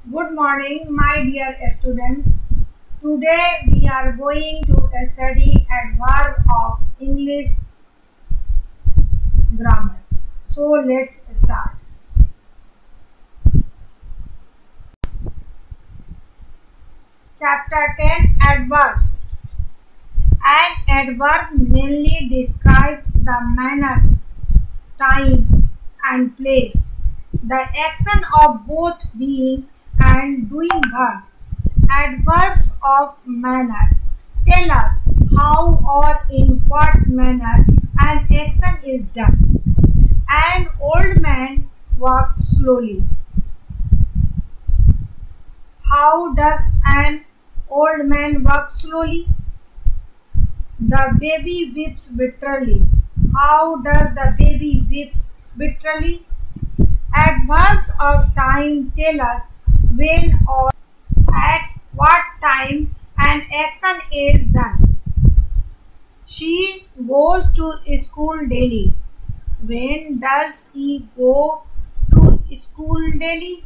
Good morning, my dear students. Today we are going to study adverb of English grammar. So let's start. Chapter 10 Adverbs. An adverb mainly describes the manner, time, and place, the action of both being and doing verbs. Adverbs of manner tell us how or in what manner an action is done. An old man walks slowly. How does an old man walk slowly? The baby weeps bitterly. How does the baby weeps bitterly? Adverbs of time tell us when or at what time an action is done. She goes to school daily. When does she go to school daily?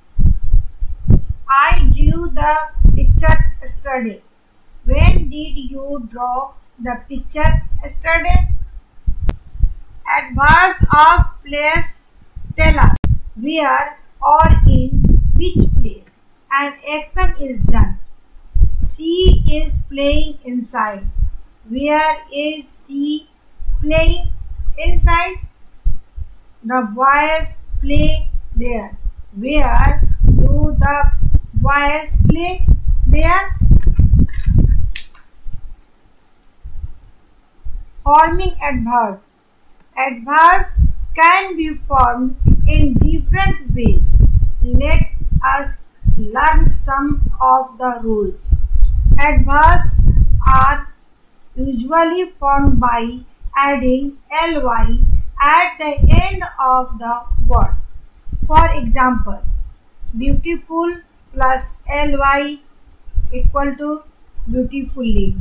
I drew the picture yesterday. When did you draw the picture yesterday? Adverbs of place tell us where or in which place an action is done. She is playing inside. Where is she playing? Inside. The boys play there. Where do the boys play? There. Forming adverbs. Adverbs can be formed in different ways. Let us learn some of the rules. Adverbs are usually formed by adding ly at the end of the word. For example, beautiful plus ly equal to beautifully.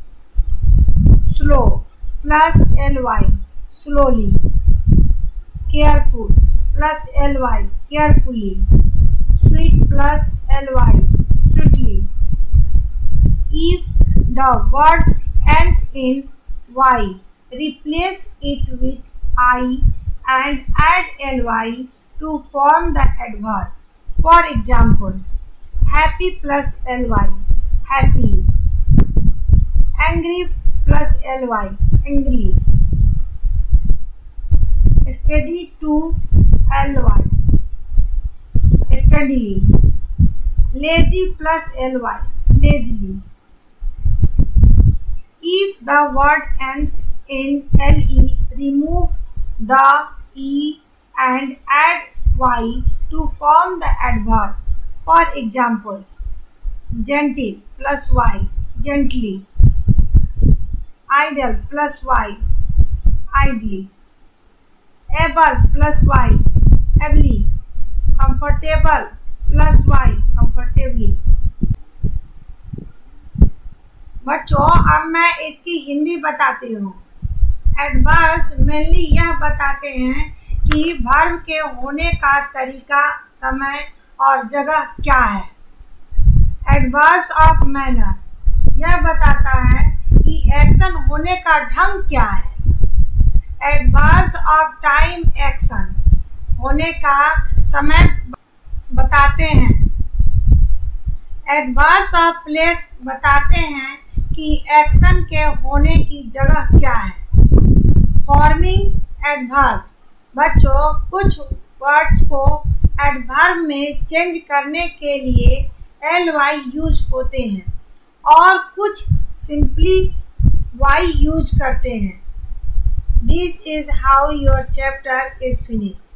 Slow plus ly, slowly. Careful plus ly, carefully. Sweet plus ly, sweetly. If the word ends in y, replace it with I and add ly to form the adverb. For example, happy plus ly, happily. Angry plus ly, angry. Steady to ly, steadily. Lazy plus ly, lazily. If the word ends in le, remove the e and add y to form the adverb. For examples, gentle plus y, gently. Idle plus y, idly. Able plus y, ably. Comfortable plus y, comfortably. बच्चों अब मैं इसकी हिंदी बताती हूँ। Adverbs mainly यह बताते हैं कि वर्ब के होने का तरीका, समय और जगह क्या है। एडवर्ब्स ऑफ मैनर यह बताता है कि एक्शन होने का ढंग क्या है। एडवर्ब्स ऑफ टाइम एक्शन होने का समय बताते हैं। एडवर्ब्स ऑफ प्लेस बताते हैं कि एक्शन के होने की जगह क्या है। फॉर्मिंग एडवर्ब्स बच्चों कुछ वर्ड्स को एडवर्ब में चेंज करने के लिए ly यूज होते हैं और कुछ सिंपली y यूज करते हैं। This is how your chapter is finished.